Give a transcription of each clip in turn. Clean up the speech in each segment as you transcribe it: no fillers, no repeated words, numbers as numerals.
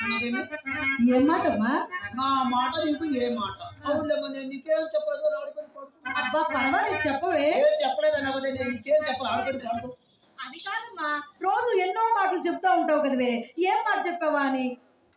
చెప్తున్నదేమి? ఏం మాటమ్మా? నా మాట నీకు ఏ మాట? అవునులేమ్మా, నేను నీకేం చెప్పలేదు, ఆడుకొని పడుకో. అబ్బా పర్వాలేదు చెప్పవే. ఏం చెప్పలేదు అనవదే, నేను నీకేం చెప్పాలి, ఆడుకొని పడుకో. అది కాదమ్మా, రోజు ఎన్నో మాటలు చెప్తా ఉంటావు కదవే, ఏం మాట చెప్పావా అని.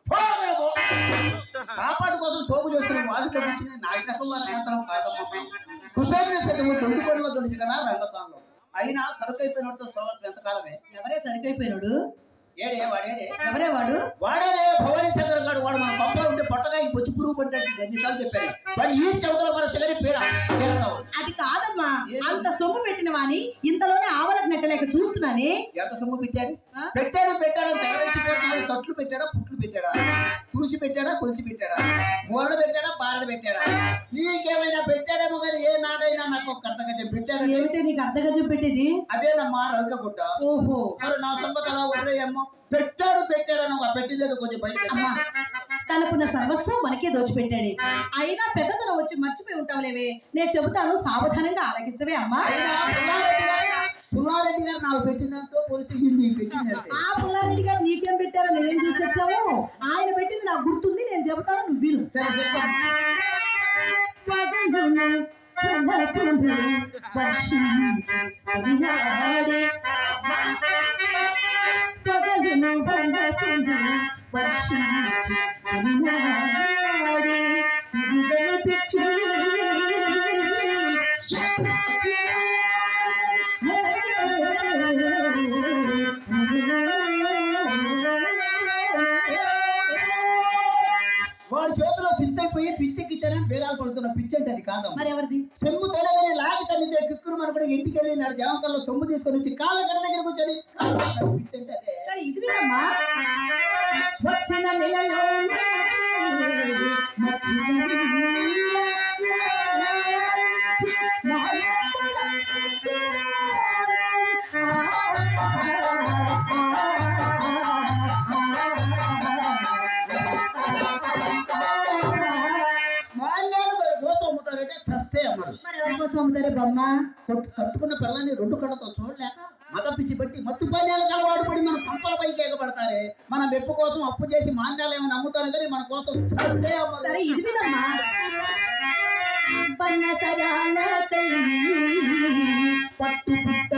కాపాడు కోసం సోపు చేసుకుని వాటితో కూర్చుని నాయకత్వం వాళ్ళకంతరం కాదమ్మా. కుబేరుని సైతం దొంగికొండలో దొరికి కదా రంగస్వామిలో. అయినా సరుకు అయిపోయినతో సోమస్ ఎంతకాలమే. ఎవరే సరికైపోయినాడు? ఏడే వాడేడే? ఎవరే వాడు? వాడేనే భవానీ శంకర్ గారు. వాడు మన పంపలో ఉంటే పొట్టగా ఈ బొచ్చు పురుగు పడినట్టు ఎన్నిసార్లు చెప్పారు. వాడు ఈ చెవతలో మన చివరి పేడ. అది కాదమ్మా, అంత సొమ్ము పెట్టిన వాని ఇంతలోనే ఆవలకు నెట్టలేక చూస్తున్నానే. ఎంత సొమ్ము పెట్టాడు? పెట్టాడు తెగరెచ్చిపోతున్నాడు. తట్లు పెట్టాడా, పుట్లు పెట్టాడా, చూసి పెట్టాడా, కొలిసి పెట్టాడా, మూలడు పెట్టాడా, పారడు పెట్టాడా? నీకేమైనా పెట్టాడేమో కానీ ఏ నాడైనా నాకు ఒక అర్ధగజం పెట్టాడు. ఏమిటే నీకు అర్ధగజం పెట్టేది? అదేనమ్మా రవికగుట్ట. ఓహో, సరే నా సంపద అలా వదిలేయమ్మా. పెట్టాడని ఒక పెట్టిందేదో కొంచెం బయట. అమ్మా, తనకున్న సర్వస్వం మనకే దోచిపెట్టాడు. అయినా పెద్దతనం వచ్చి మర్చిపోయి ఉంటావులేవే. నేను చెబుతాను, సావధానంగా ఆలకించవే అమ్మా. పుల్లారెడ్డి గారు నాకు పెట్టినంతో పోలిస్తే నీకు పెట్టింది. ఆ పుల్లారెడ్డి గారు నీకేం పెట్టారో నువ్వేం చూసొచ్చావు? ఆయన పెట్టింది నాకు గుర్తుంది, నేను చెబుతాను, నువ్వు విను. సరే చెప్పండి. వాడి చేతిలో చింతైపోయి పిచ్చెక్కిచ్చారని బేరాలు పడుతున్న పిచ్చి అంటే అది కాదు. మరి ఎవరిది? సొమ్ము తెలవని లాగి తల్లితే కిక్కురు మన కూడా ఇంటికి వెళ్ళి నాడు జామకాల్లో సొమ్ము తీసుకొని వచ్చి కాళ్ళ గడ దగ్గర కూర్చొని పిచ్చి అంటే అదే. సరే ఇది వినమ్మా. వచ్చిన నెలలో చస్తే అమ్మడు. మరి ఎవరి కోసం అమ్ముతారే బొమ్మ? కట్టుకున్న పిల్లల్ని రెండు కళ్ళతో చూడలేక మతం పిచ్చి బట్టి మత్తు పానీయాలకు అలవాటు పడి మన పంపల పైకి ఎగబడతారే. మన మెప్పు కోసం అప్పు చేసి మాన్యాలు ఏమైనా నమ్ముతారు కానీ మన కోసం చస్తే అమ్మడు. సరే ఇది వినమ్మా. పట్టు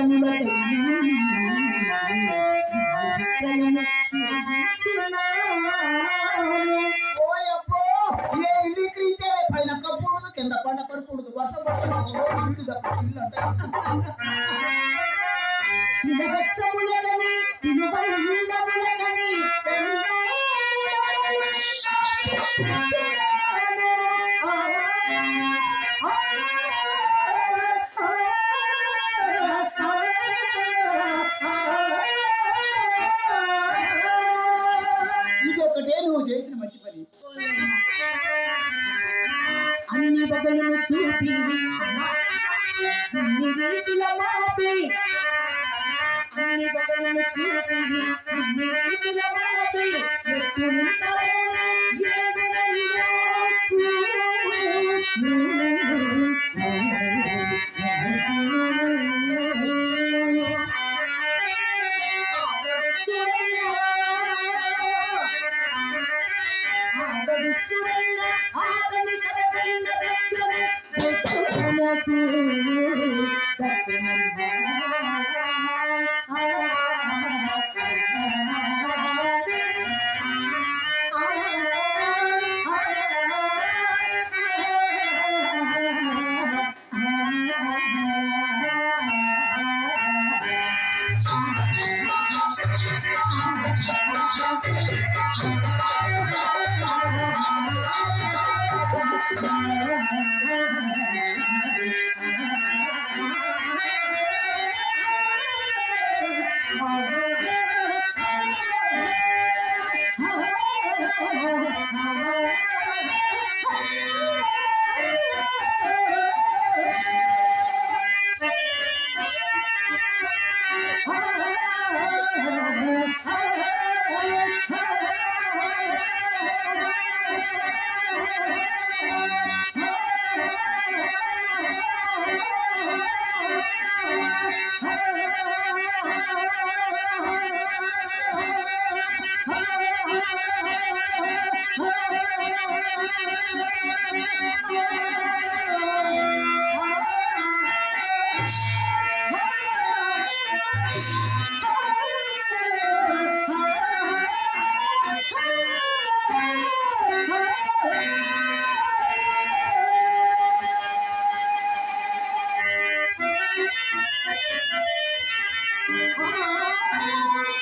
పైన కప్పకూడదు, కింద పంట పరకూడదు, వర్షం పడకూడదు, ఇల్లు తప్ప ఇల్లు అంటే ఇదొకటే నువ్వు చేసిన మంచి పని. అన్ని బదులు చూపి అన్ని రీతిల మాపి, అన్ని బదులు చూపి అన్ని రీతిల మాపి, ఎత్తుని తలన ఏమనయ్యో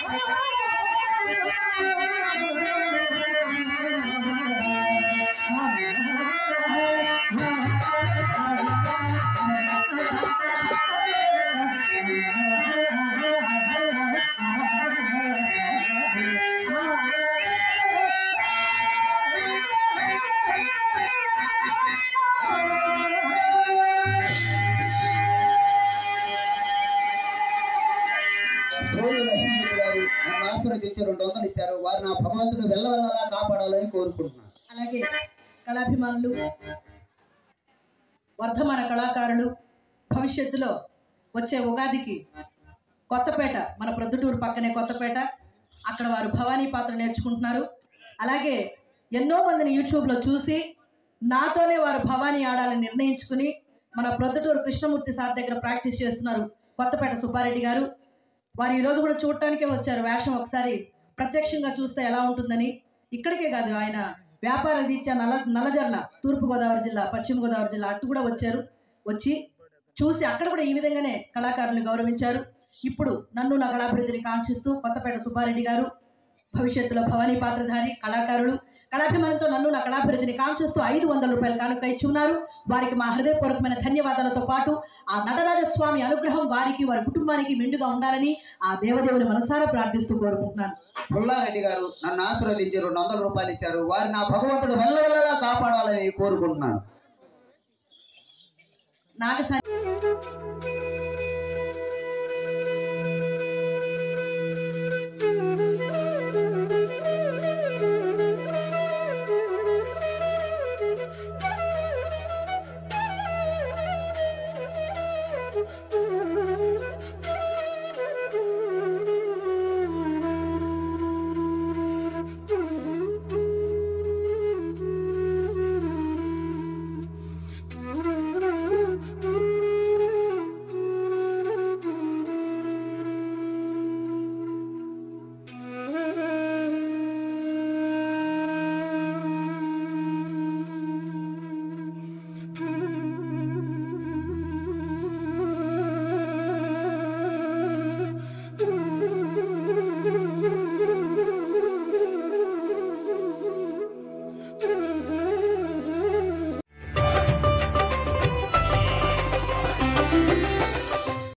ఇచ్చారు 200 ఇచ్చారు. వారు నా భగవంతుడు వెళ్ళవెళ్ళలా కాపాడాలని కోరుకుంటున్నాను. అలాగే కళాభిమానులు, వర్ధమాన కళాకారులు భవిష్యత్తులో వచ్చే ఉగాదికి కొత్తపేట, మన ప్రొద్దుటూరు పక్కనే కొత్తపేట, అక్కడ వారు భవానీ పాత్ర నేర్చుకుంటున్నారు. అలాగే ఎన్నో మందిని యూట్యూబ్లో చూసి నాతోనే వారు భవానీ ఆడాలని నిర్ణయించుకుని మన ప్రొద్దుటూరు కృష్ణమూర్తి సార్ దగ్గర ప్రాక్టీస్ చేస్తున్నారు కొత్తపేట సుబ్బారెడ్డి గారు. వారు ఈరోజు కూడా చూడటానికే వచ్చారు. వేషం ఒకసారి ప్రత్యక్షంగా చూస్తే ఎలా ఉంటుందని. ఇక్కడికే కాదు, ఆయన వ్యాపార రీత్యా నల్లజర్ల, తూర్పుగోదావరి జిల్లా, పశ్చిమ గోదావరి జిల్లా అటు కూడా వచ్చారు. వచ్చి చూసి అక్కడ కూడా ఈ విధంగానే కళాకారులను గౌరవించారు. ఇప్పుడు నన్ను నా కళాభివృద్ధిని కాంక్షిస్తూ కొత్తపేట సుబ్బారెడ్డి గారు భవిష్యత్తులో భవానీ పాత్రధారి కళాకారులు కళాభిమానంతో నన్ను నా కళాభివృద్ధిని కాంక్షిస్తూ 500 రూపాయలు కానుక ఇచ్చి ఉన్నారు. వారికి మా హృదయపూర్వకమైన ధన్యవాదాలతో పాటు ఆ నటరాజస్వామి అనుగ్రహం వారికి, వారి కుటుంబానికి మెండుగా ఉండాలని ఆ దేవదేవుని మనసారా ప్రార్థిస్తూ కోరుకుంటున్నాను. పుల్లారెడ్డి గారు నన్ను ఆశీర్వదించి 200 రూపాయలు ఇచ్చారు. వారు నా భగవంతుడు వెళ్ళవెళ్ళలా కాపాడాలని కోరుకుంటున్నాను. నాకు